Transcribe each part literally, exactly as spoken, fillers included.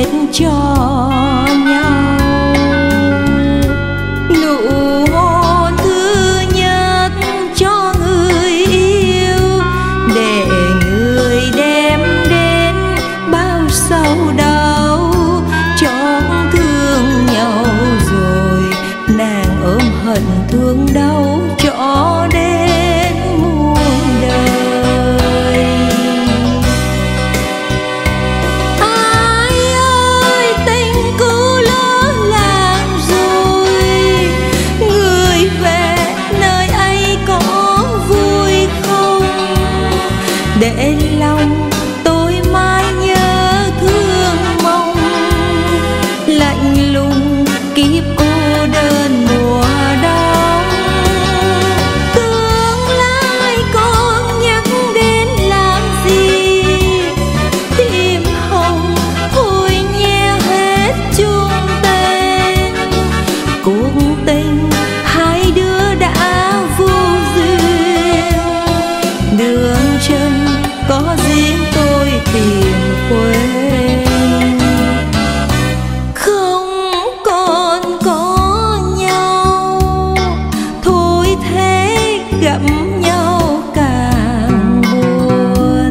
hết cho nhau. Nụ hôn thứ nhất cho người yêu, để người đem đến bao sầu đau. Chót thương nhau rồi nàng ôm hận thương đau cho đến muôn đời. Ai ơi tình cứ lỡ làng rồi, người về nơi ấy có vui không? Để lòng tôi mãi nhớ thương mong, lạnh lùng kiếp cô đơn mùa đông. Tương lai con nhắc đến làm gì, tim hồng thôi nhé hết chuông tên. Cuộc tình hai đứa đã vô duyên, đường chân có riêng tôi tìm quên. Không còn có nhau, thôi thế gặp nhau càng buồn.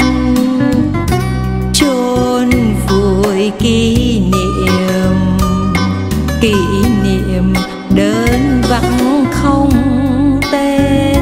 Chôn vùi kỷ niệm, kỷ niệm đơn vắng không tên.